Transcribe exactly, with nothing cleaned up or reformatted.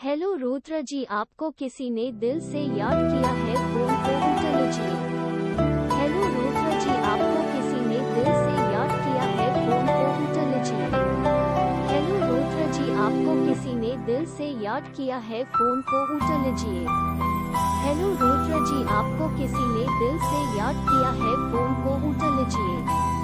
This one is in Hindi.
हेलो रुद्र जी, आपको किसी ने दिल से याद किया है, फोन को उठा लीजिए। हेलो रुद्र जी, आपको किसी ने दिल से याद किया है, फोन को उठा लीजिए। हेलो रुद्र जी, आपको किसी ने दिल से याद किया है, फोन को उठा लीजिए। हेलो रुद्र जी, आपको किसी ने दिल से याद किया है, फोन को उठा लीजिए।